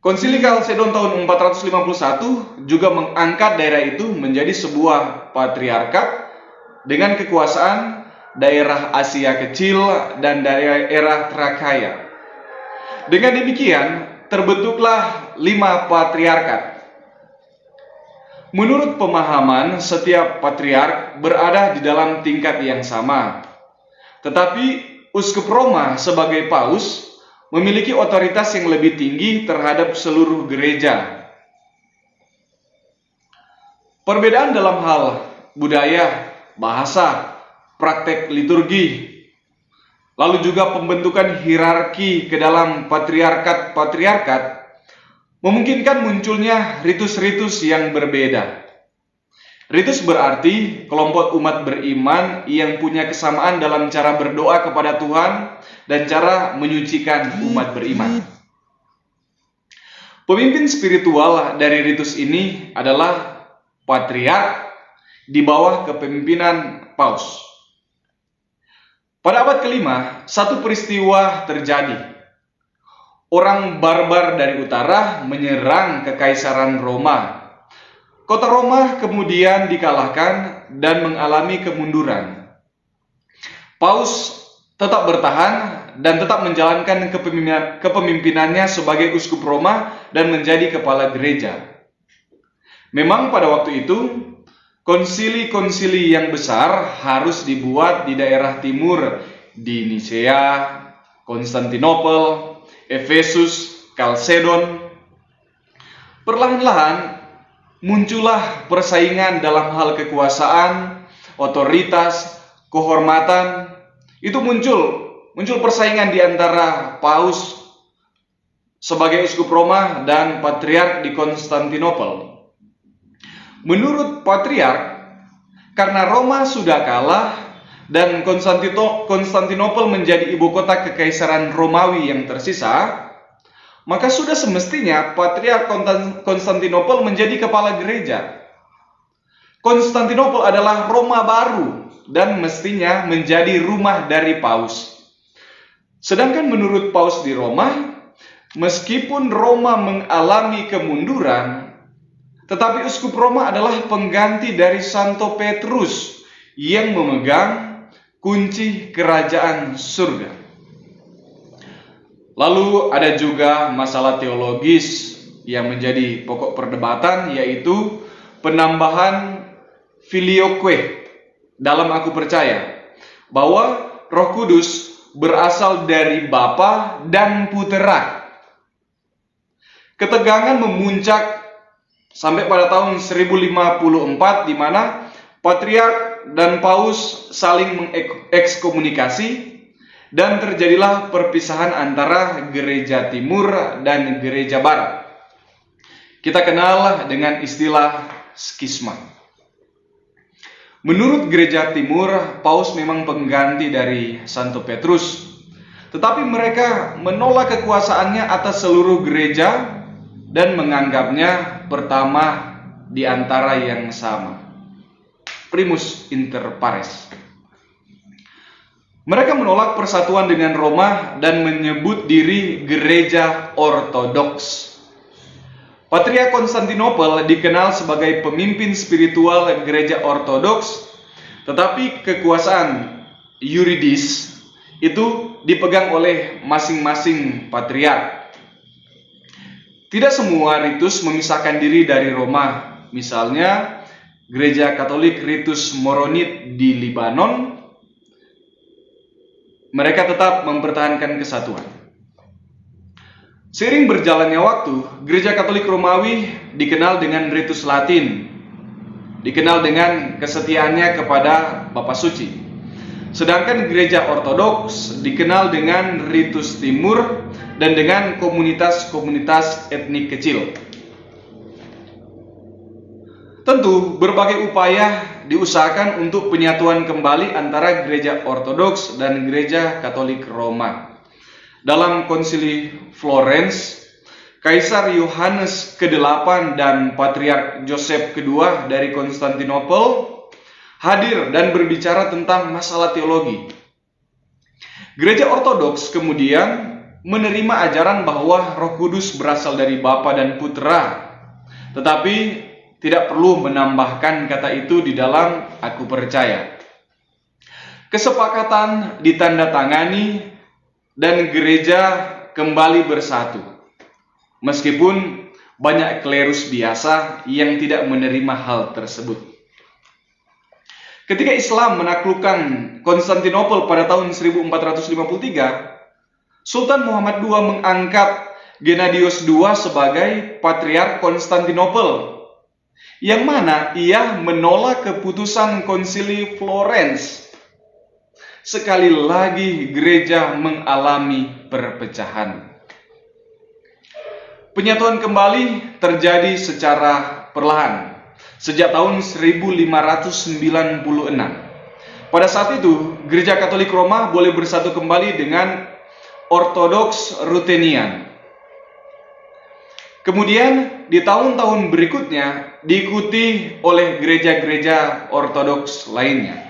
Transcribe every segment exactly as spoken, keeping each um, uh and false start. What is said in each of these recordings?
Konsili Kalsedon tahun empat ratus lima puluh satu juga mengangkat daerah itu menjadi sebuah patriarkat dengan kekuasaan daerah Asia Kecil dan daerah Trakaya. Dengan demikian, terbentuklah lima patriarkat. Menurut pemahaman, setiap patriark berada di dalam tingkat yang sama. Tetapi Uskup Roma sebagai paus memiliki otoritas yang lebih tinggi terhadap seluruh gereja. Perbedaan dalam hal budaya, bahasa, praktek liturgi, lalu juga pembentukan hierarki ke dalam patriarkat-patriarkat memungkinkan munculnya ritus-ritus yang berbeda. Ritus berarti kelompok umat beriman yang punya kesamaan dalam cara berdoa kepada Tuhan dan cara menyucikan umat beriman. Pemimpin spiritual dari ritus ini adalah patriark di bawah kepemimpinan paus. Pada abad kelima, satu peristiwa terjadi. Orang barbar dari utara menyerang kekaisaran Roma. Kota Roma kemudian dikalahkan dan mengalami kemunduran. Paus tetap bertahan dan tetap menjalankan kepemimpinannya sebagai uskup Roma dan menjadi kepala gereja. Memang pada waktu itu, konsili-konsili yang besar harus dibuat di daerah timur, di Nisea, Konstantinopel, Efesus, Kalsedon. Perlahan-lahan muncullah persaingan dalam hal kekuasaan, otoritas, kehormatan. Itu muncul, muncul persaingan di antara paus sebagai uskup Roma dan patriark di Konstantinopel. Menurut patriark, karena Roma sudah kalah dan Konstantinopel menjadi ibu kota kekaisaran Romawi yang tersisa, maka sudah semestinya patriark Konstantinopel menjadi kepala gereja. Konstantinopel adalah Roma baru dan mestinya menjadi rumah dari paus. Sedangkan menurut paus di Roma, meskipun Roma mengalami kemunduran, tetapi uskup Roma adalah pengganti dari Santo Petrus yang memegang kunci kerajaan surga. Lalu ada juga masalah teologis yang menjadi pokok perdebatan, yaitu penambahan filioque dalam Aku Percaya, bahwa Roh Kudus berasal dari Bapa dan Putera. Ketegangan memuncak sampai pada tahun seribu lima puluh empat, di mana patriark dan paus saling mengekskomunikasi dan terjadilah perpisahan antara gereja timur dan gereja barat. Kita kenal dengan istilah skisma. Menurut gereja timur, paus memang pengganti dari Santo Petrus, tetapi mereka menolak kekuasaannya atas seluruh gereja dan menganggapnya pertama di antara yang sama. Primus inter pares. Mereka menolak persatuan dengan Roma dan menyebut diri gereja ortodoks. Patriark Konstantinopel dikenal sebagai pemimpin spiritual gereja ortodoks, tetapi kekuasaan yuridis itu dipegang oleh masing-masing patriark. Tidak semua ritus memisahkan diri dari Roma. Misalnya, gereja Katolik ritus Moronit di Libanon, mereka tetap mempertahankan kesatuan. Seiring berjalannya waktu, gereja Katolik Romawi dikenal dengan ritus Latin, dikenal dengan kesetiaannya kepada Bapa Suci. Sedangkan gereja Ortodoks dikenal dengan ritus Timur dan dengan komunitas-komunitas etnik kecil. Tentu, berbagai upaya diusahakan untuk penyatuan kembali antara gereja Ortodoks dan gereja Katolik Roma. Dalam Konsili Florence, Kaisar Yohanes kedelapan dan Patriark Joseph kedua dari Konstantinopel hadir dan berbicara tentang masalah teologi. Gereja Ortodoks kemudian menerima ajaran bahwa Roh Kudus berasal dari Bapa dan Putra, tetapi tidak perlu menambahkan kata itu di dalam aku percaya. Kesepakatan ditandatangani dan gereja kembali bersatu. Meskipun banyak klerus biasa yang tidak menerima hal tersebut. Ketika Islam menaklukkan Konstantinopel pada tahun seribu empat ratus lima puluh tiga, Sultan Muhammad kedua mengangkat Gennadius kedua sebagai Patriark Konstantinopel, yang mana ia menolak keputusan Konsili Florence. Sekali lagi gereja mengalami perpecahan. Penyatuan kembali terjadi secara perlahan sejak tahun seribu lima ratus sembilan puluh enam. Pada saat itu, Gereja Katolik Roma boleh bersatu kembali dengan Ortodoks Ruthenian. Kemudian di tahun-tahun berikutnya diikuti oleh gereja-gereja Ortodoks lainnya.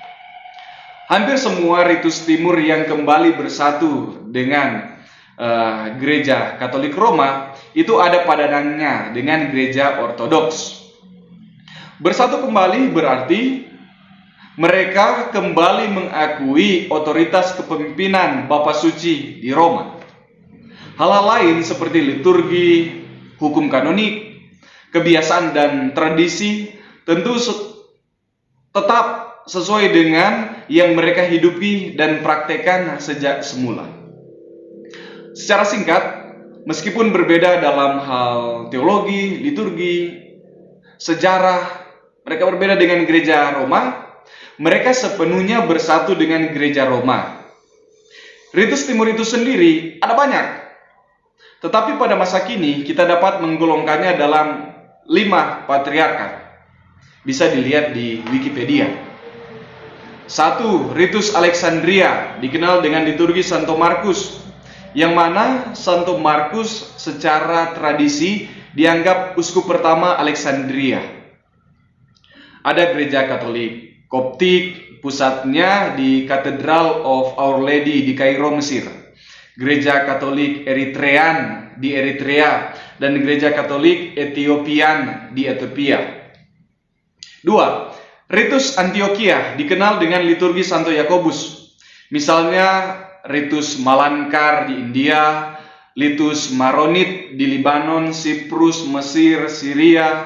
Hampir semua ritus timur yang kembali bersatu dengan uh, Gereja Katolik Roma itu ada padanannya dengan Gereja Ortodoks. Bersatu kembali berarti mereka kembali mengakui otoritas kepemimpinan Bapa Suci di Roma. Hal-hal lain seperti liturgi, hukum kanonik, kebiasaan dan tradisi tentu tetap sesuai dengan yang mereka hidupi dan praktekkan sejak semula. Secara singkat, meskipun berbeda dalam hal teologi, liturgi, sejarah, mereka berbeda dengan gereja Roma, mereka sepenuhnya bersatu dengan gereja Roma. Ritus timur itu sendiri ada banyak, tetapi pada masa kini kita dapat menggolongkannya dalam lima patriarkat. Bisa dilihat di Wikipedia. Satu, ritus Alexandria, dikenal dengan liturgi Santo Markus, yang mana Santo Markus secara tradisi dianggap uskup pertama Alexandria. Ada gereja Katolik Koptik, pusatnya di Cathedral of Our Lady di Kairo, Mesir. Gereja Katolik Eritrean di Eritrea, dan gereja Katolik Etiopian di Ethiopia. Dua, ritus Antioquia dikenal dengan liturgi Santo Yakobus. Misalnya ritus Malankar di India, ritus Maronit di Libanon, Siprus, Mesir, Syria,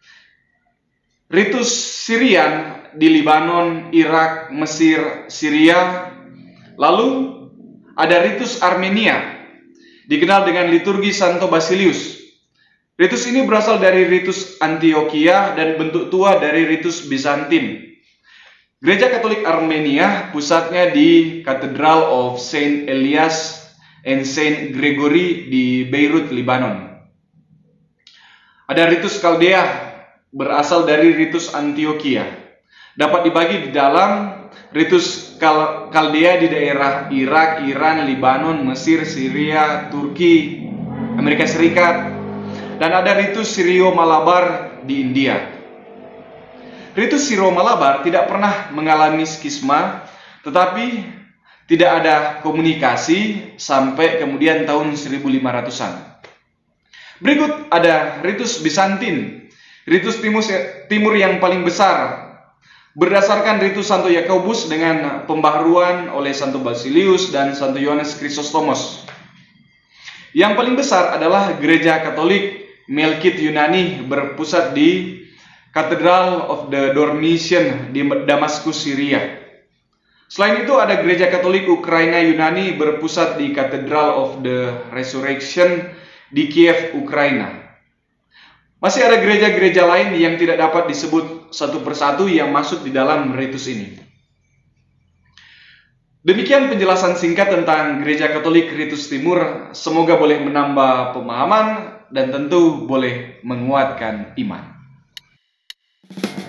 ritus Syrian di Libanon, Irak, Mesir, Syria. Lalu ada ritus Armenia, dikenal dengan liturgi Santo Basilius. Ritus ini berasal dari ritus Antioquia dan bentuk tua dari ritus Bizantin. Gereja Katolik Armenia pusatnya di Cathedral of Saint Elias and Saint Gregory di Beirut, Libanon. Ada ritus Kaldea berasal dari ritus Antioquia. Dapat dibagi di dalam ritus Kal Kaldea di daerah Irak, Iran, Libanon, Mesir, Syria, Turki, Amerika Serikat, dan ada ritus Sirio-Malabar di India. Ritus Sirio-Malabar tidak pernah mengalami skisma, tetapi tidak ada komunikasi sampai kemudian tahun seribu lima ratusan. Berikut ada ritus Bizantin, ritus timur yang paling besar, berdasarkan ritus Santo Yakobus dengan pembaharuan oleh Santo Basilius dan Santo Yohanes Chrysostomos. Yang paling besar adalah gereja Katolik Melkite Yunani berpusat di Cathedral of the Dormition di Damaskus, Syria. Selain itu ada gereja Katolik Ukraina Yunani berpusat di Cathedral of the Resurrection di Kiev, Ukraina. Masih ada gereja-gereja lain yang tidak dapat disebut satu persatu yang masuk di dalam ritus ini. Demikian penjelasan singkat tentang Gereja Katolik Ritus Timur. Semoga boleh menambah pemahaman dan tentu boleh menguatkan iman.